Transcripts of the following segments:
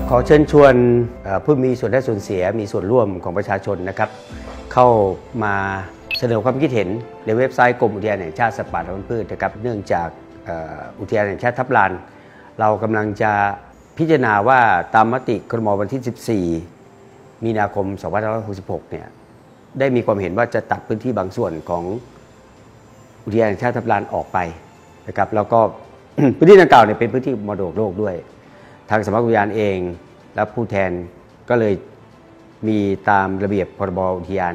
ขอเชิญชวนผู้มีส่วนได้ส่วนเสียมีส่วนร่วมของประชาชนนะครับเข้ามาเสนอความคิดเห็นในเว็บไซต์กรมอุทยานแห่งชาติสัตว์ป่าและพันธุ์พืชนะครับเนื่องจากอุทยานแห่งชาติทับลานเรากำลังจะพิจารณาว่าตามมติครม.วันที่ 14 มีนาคม 2566 เนี่ยได้มีความเห็นว่าจะตัดพื้นที่บางส่วนของอุทยานแห่งชาติทับลานออกไปนะครับแล้วก็ พื้นที่ดังกล่าวเนี่ยเป็นพื้นที่มรดกโลกด้วยทางสำนักอุทยานเองและผู้แทนก็เลยมีตามระเบียบพรบอุทยาน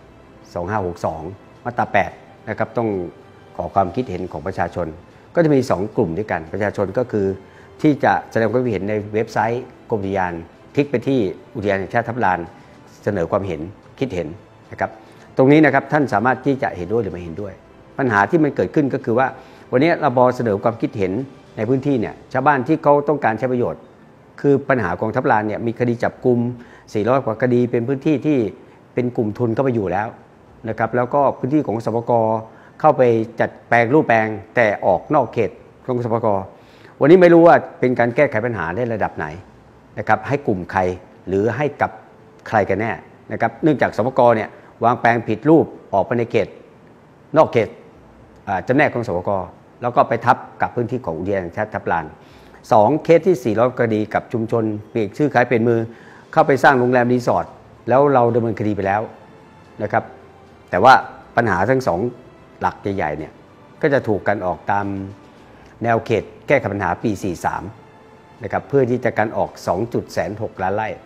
2562 มาตรา 8 นะครับต้องขอความคิดเห็นของประชาชนก็จะมี2กลุ่มด้วยกันประชาชนก็คือที่จะแสดงความคิดเห็นในเว็บไซต์กรมอุทยานคลิกไปที่อุทยานแห่งชาติทับลานเสนอความเห็นคิดเห็นนะครับตรงนี้นะครับท่านสามารถที่จะเห็นด้วยหรือไม่เห็นด้วยปัญหาที่มันเกิดขึ้นก็คือว่าวันนี้เราเสนอความคิดเห็นในพื้นที่เนี่ยชาวบ้านที่เขาต้องการใช้ประโยชน์คือปัญหาของทับลานเนี่ยมีคดีจับกุม400 กว่าคดีเป็นพื้นที่ที่เป็นกลุ่มทุนเข้าไปอยู่แล้วนะครับแล้วก็พื้นที่ของสปก.เข้าไปจัดแปลงรูปแปลงแต่ออกนอกเขตของสปก.วันนี้ไม่รู้ว่าเป็นการแก้ไขปัญหาได้ระดับไหนนะครับให้กลุ่มใครหรือให้กับใครกันแน่นะครับเนื่องจากสปก.เนี่ยวางแปลงผิดรูปออกไปในเขตนอกเขตจำแนกของสปก.แล้วก็ไปทับกับพื้นที่ของอุทยานแห่งชาติทับลาน2เคสที่400 คดีกับชุมชนเปลี่ยนชื่อขายเปลี่ยนมือเข้าไปสร้างโรงแรมรีสอร์ทแล้วเราดำเนินคดีไปแล้วนะครับแต่ว่าปัญหาทั้ง2หลักใหญ่ๆเนี่ยก็จะถูกกันออกตามแนวเขตแก้ไขปัญหาปี 43 นะครับเพื่อที่จะกันออก 2.6 ล้านไร่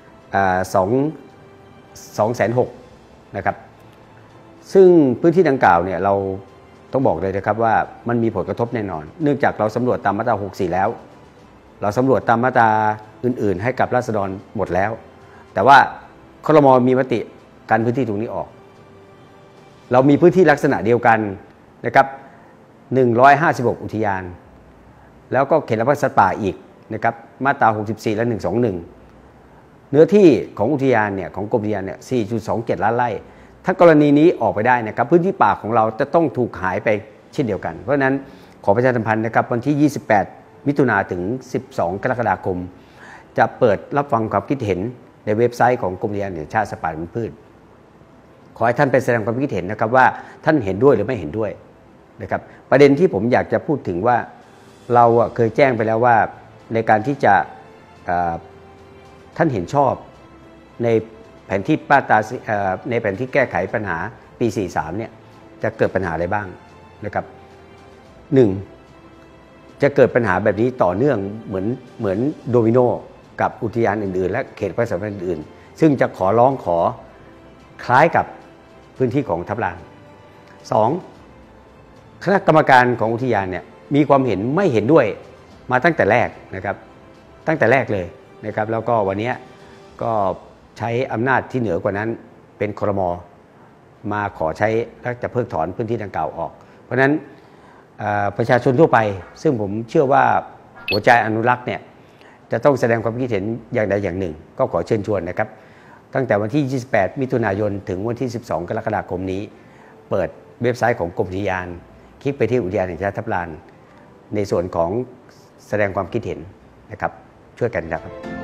206,000นะครับซึ่งพื้นที่ดังกล่าวเนี่ยเราต้องบอกเลยนะครับว่ามันมีผลกระทบแน่นอนเนื่องจากเราสำรวจตามมาตรา 64 แล้วเราสำรวจตามมาตราอื่นๆให้กับราษฎรหมดแล้วแต่ว่าครม.มีมติกันพื้นที่ตรงนี้ออกเรามีพื้นที่ลักษณะเดียวกันนะครับ156 อุทยานแล้วก็เขตรักษาสัตว์ป่าอีกนะครับมาตรา 64 และ 121 เนื้อที่ของอุทยานเนี่ยของกรมอุทยานเนี่ย 4.27 ล้านไร่ถ้ากรณีนี้ออกไปได้นะครับพื้นที่ป่าของเราจะต้องถูกหายไปเช่นเดียวกันเพราะฉะนั้นขอประชาสัมพันธ์นะครับวันที่ 28 มิถุนายนถึง 12 กรกฎาคมจะเปิดรับฟังความคิดเห็นในเว็บไซต์ของกรมอุทยานแห่งชาติสัตว์ป่าและพันธุ์พืชขอให้ท่านไปแสดงความคิดเห็นนะครับว่าท่านเห็นด้วยหรือไม่เห็นด้วยนะครับประเด็นที่ผมอยากจะพูดถึงว่าเราเคยแจ้งไปแล้วว่าในการที่จะท่านเห็นชอบในแผนที่ในแผนที่แก้ไขปัญหาปี 43 เนี่ยจะเกิดปัญหาอะไรบ้างนะครับ 1. จะเกิดปัญหาแบบนี้ต่อเนื่องเหมือนโดมิโนกับอุทยานอื่นๆและเขตรักษาพันธุ์อื่นๆซึ่งจะขอคล้ายกับพื้นที่ของทับลาน 2. คณะกรรมการของอุทยานเนี่ยมีความเห็นไม่เห็นด้วยมาตั้งแต่แรกนะครับตั้งแต่แรกเลยนะครับแล้วก็วันนี้ก็ใช้อำนาจที่เหนือกว่านั้นเป็นครม.มาขอใช้และจะเพิกถอนพื้นที่ดังกล่าวออกเพราะฉะนั้นประชาชนทั่วไปซึ่งผมเชื่อว่าหัวใจอนุรักษ์เนี่ยจะต้องแสดงความคิดเห็นอย่างใดอย่างหนึ่งก็ขอเชิญชวนนะครับตั้งแต่วันที่ 28 มิถุนายนถึงวันที่ 12 กรกฎาคมนี้เปิดเว็บไซต์ของกรมอุทยานคลิกไปที่อุทยานแห่งชาติทับลานในส่วนของแสดงความคิดเห็นนะครับช่วยกันนะครับ